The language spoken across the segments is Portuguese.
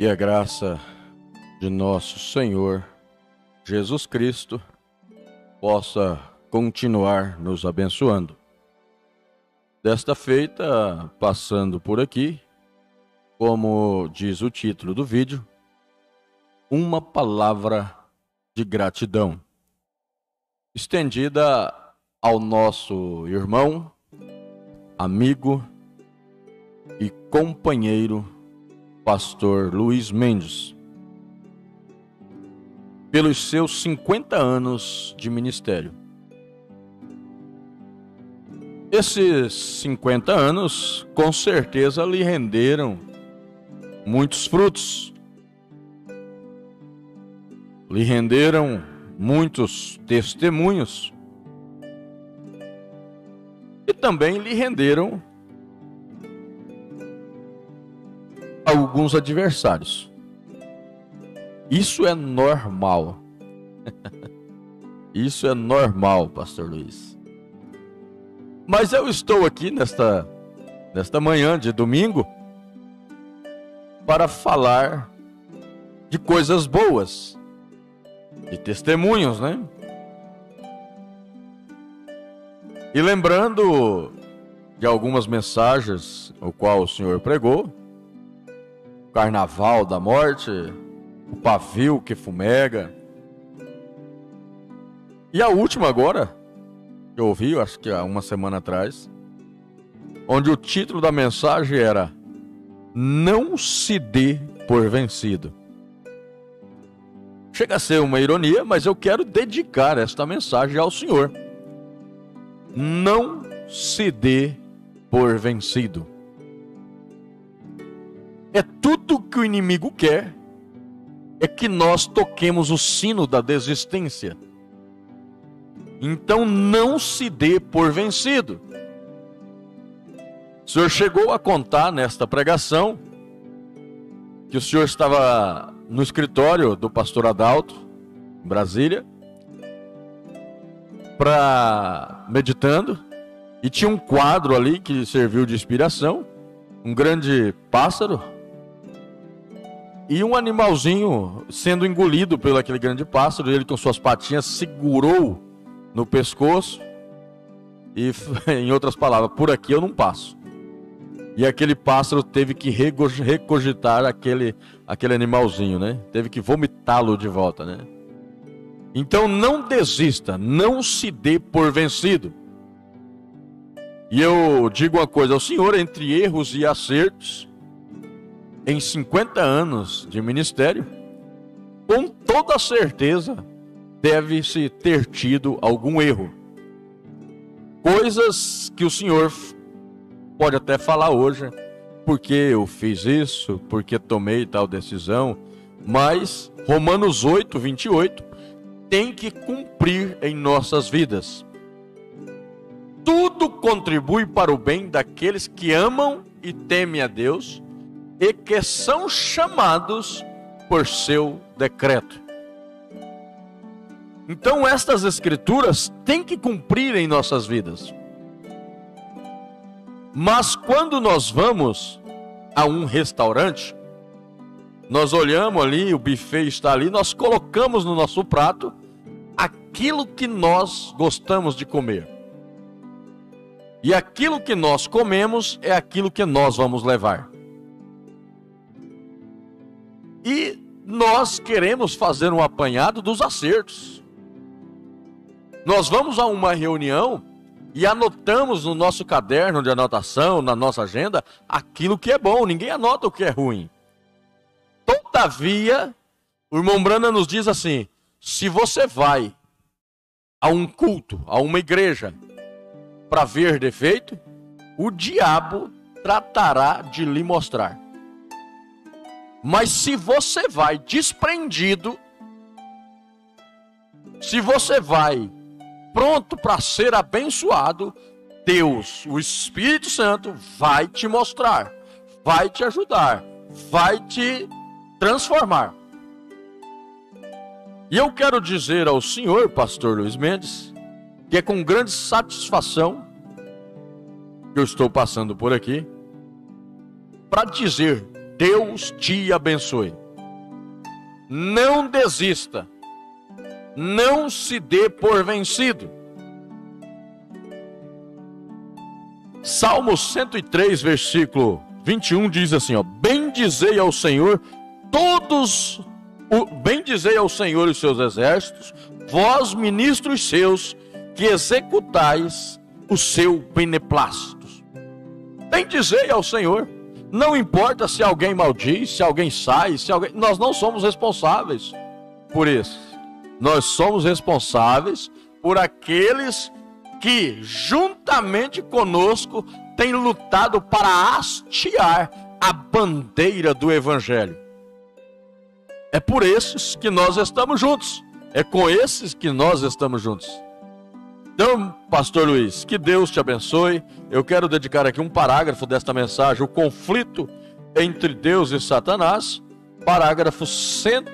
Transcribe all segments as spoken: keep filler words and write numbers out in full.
Que a graça de nosso Senhor Jesus Cristo possa continuar nos abençoando. Desta feita, passando por aqui, como diz o título do vídeo, uma palavra de gratidão, estendida ao nosso irmão, amigo e companheiro, pastor Luiz Mendes, pelos seus cinquenta anos de ministério. Esses cinquenta anos, com certeza, lhe renderam muitos frutos, lhe renderam muitos testemunhos e também lhe renderam alguns adversários. Isso é normal. Isso é normal, pastor Luiz. Mas eu estou aqui nesta, nesta manhã de domingo para falar de coisas boas, de testemunhos, né? E lembrando de algumas mensagens o qual o Senhor pregou: o carnaval da morte, o pavio que fumega. E a última agora, que eu ouvi, acho que há uma semana atrás, onde o título da mensagem era "Não se dê por vencido". Chega a ser uma ironia, mas eu quero dedicar esta mensagem ao Senhor. Não se dê por vencido. É tudo que o inimigo quer, é que nós toquemos o sino da desistência. Então não se dê por vencido. O senhor chegou a contar nesta pregação que o senhor estava no escritório do pastor Adalto, em Brasília, para meditando, e tinha um quadro ali que serviu de inspiração, um grande pássaro e um animalzinho sendo engolido pelo aquele grande pássaro. Ele, com suas patinhas, segurou no pescoço e, em outras palavras, por aqui eu não passo. E aquele pássaro teve que recogitar aquele, aquele animalzinho, né? Teve que vomitá-lo de volta, né? Então não desista, não se dê por vencido. E eu digo uma coisa ao senhor: entre erros e acertos, em cinquenta anos de ministério, com toda certeza deve-se ter tido algum erro. Coisas que o senhor pode até falar hoje, porque eu fiz isso, porque tomei tal decisão, mas Romanos oito, vinte e oito tem que cumprir em nossas vidas. Tudo contribui para o bem daqueles que amam e temem a Deus e que são chamados por seu decreto. Então estas escrituras têm que cumprir em nossas vidas. Mas quando nós vamos a um restaurante, nós olhamos ali, o buffet está ali, nós colocamos no nosso prato aquilo que nós gostamos de comer. E aquilo que nós comemos é aquilo que nós vamos levar. E nós queremos fazer um apanhado dos acertos. Nós vamos a uma reunião e anotamos no nosso caderno de anotação, na nossa agenda, aquilo que é bom. Ninguém anota o que é ruim. Todavia, o irmão Brana nos diz assim: se você vai a um culto, a uma igreja, para ver defeito, o diabo tratará de lhe mostrar. Mas se você vai desprendido, se você vai pronto para ser abençoado, Deus, o Espírito Santo, vai te mostrar, vai te ajudar, vai te transformar. E eu quero dizer ao senhor, pastor Luiz Mendes, que é com grande satisfação que eu estou passando por aqui, para dizer Deus te abençoe. Não desista. Não se dê por vencido. Salmo cento e três, versículo vinte e um diz assim, ó: Bendizei ao Senhor todos, o, bendizei ao Senhor os seus exércitos, vós ministros seus, que executais o seu beneplácito. Bendizei ao Senhor. Não importa se alguém maldiz, se alguém sai, se alguém... Nós não somos responsáveis por isso. Nós somos responsáveis por aqueles que, juntamente conosco, têm lutado para hastear a bandeira do Evangelho. É por esses que nós estamos juntos. É com esses que nós estamos juntos. Então, pastor Luiz, que Deus te abençoe. Eu quero dedicar aqui um parágrafo desta mensagem, o conflito entre Deus e Satanás, parágrafo cento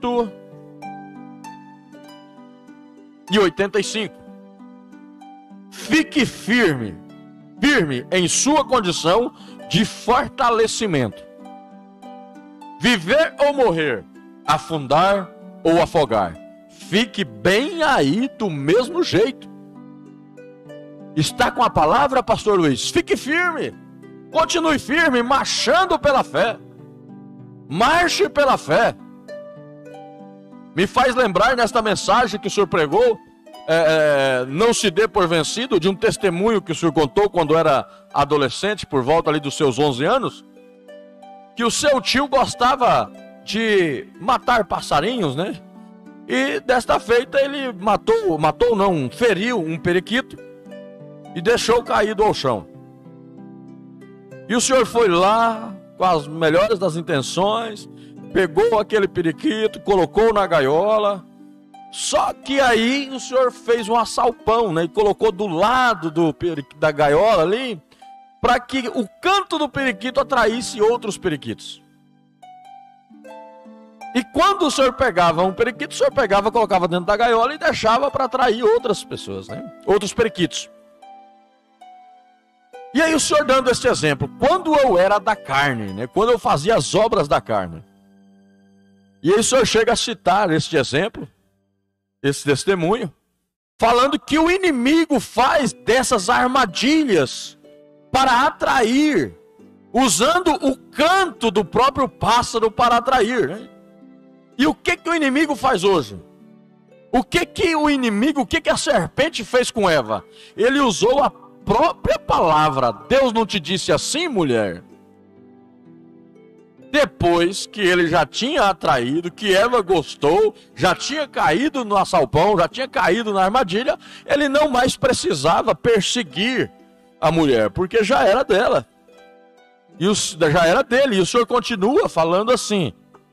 e oitenta e cinco. Fique firme, firme em sua condição de fortalecimento. Viver ou morrer, afundar ou afogar, fique bem aí do mesmo jeito. Está com a palavra, pastor Luiz? Fique firme. Continue firme, marchando pela fé. Marche pela fé. Me faz lembrar nesta mensagem que o senhor pregou, é, é, não se dê por vencido, de um testemunho que o senhor contou quando era adolescente, por volta ali dos seus onze anos, que o seu tio gostava de matar passarinhos, né? E desta feita ele matou, matou não, feriu um periquito e deixou caído ao chão. E o senhor foi lá com as melhores das intenções, pegou aquele periquito, colocou na gaiola. Só que aí o senhor fez um assalpão, né? E colocou do lado do da gaiola ali, para que o canto do periquito atraísse outros periquitos. E quando o senhor pegava um periquito, o senhor pegava, colocava dentro da gaiola e deixava para atrair outras pessoas, né? Outros periquitos. E aí o senhor dando este exemplo, quando eu era da carne, né? Quando eu fazia as obras da carne. E aí o senhor chega a citar este exemplo, esse testemunho, falando que o inimigo faz dessas armadilhas para atrair, usando o canto do próprio pássaro para atrair, né? E o que que o inimigo faz hoje? O que que o inimigo, o que que a serpente fez com Eva? Ele usou a própria palavra. Deus não te disse assim, mulher? Depois que ele já tinha atraído, que Eva gostou, já tinha caído no assalpão, já tinha caído na armadilha, ele não mais precisava perseguir a mulher, porque já era dela. E o, já era dele. E o Senhor continua falando assim: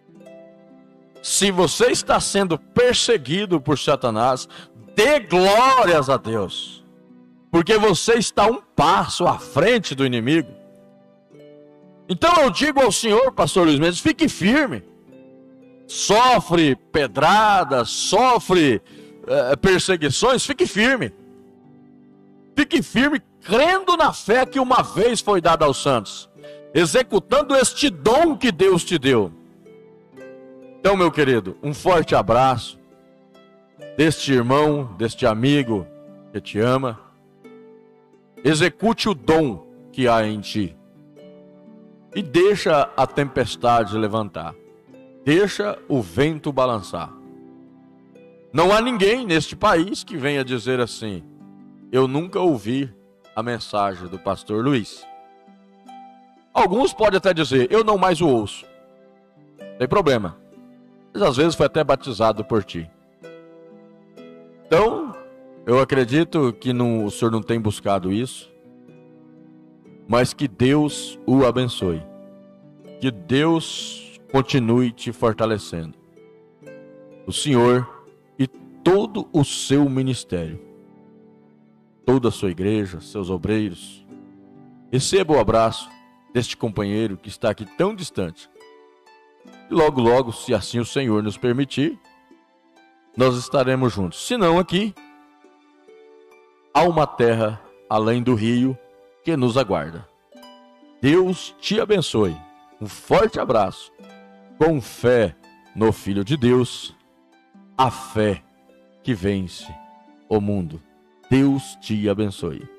se você está sendo perseguido por Satanás, dê glórias a Deus, porque você está um passo à frente do inimigo. Então eu digo ao senhor, pastor Luiz Mendes, fique firme. Sofre pedradas, sofre é, perseguições, fique firme. Fique firme, crendo na fé que uma vez foi dada aos santos, executando este dom que Deus te deu. Então, meu querido, um forte abraço deste irmão, deste amigo que te ama. Execute o dom que há em ti. E deixa a tempestade levantar. Deixa o vento balançar. Não há ninguém neste país que venha dizer assim: eu nunca ouvi a mensagem do pastor Luiz. Alguns podem até dizer: eu não mais o ouço. Não tem problema. Mas às vezes foi até batizado por ti. Então, eu acredito que não, o senhor não tem buscado isso. Mas que Deus o abençoe. Que Deus continue te fortalecendo. O senhor e todo o seu ministério. Toda a sua igreja, seus obreiros. Receba o abraço deste companheiro que está aqui tão distante. E logo, logo, se assim o Senhor nos permitir, nós estaremos juntos. Se não aqui, há uma terra além do rio que nos aguarda. Deus te abençoe Um forte abraço. Com fé no Filho de Deus, a fé que vence o mundo. Deus te abençoe.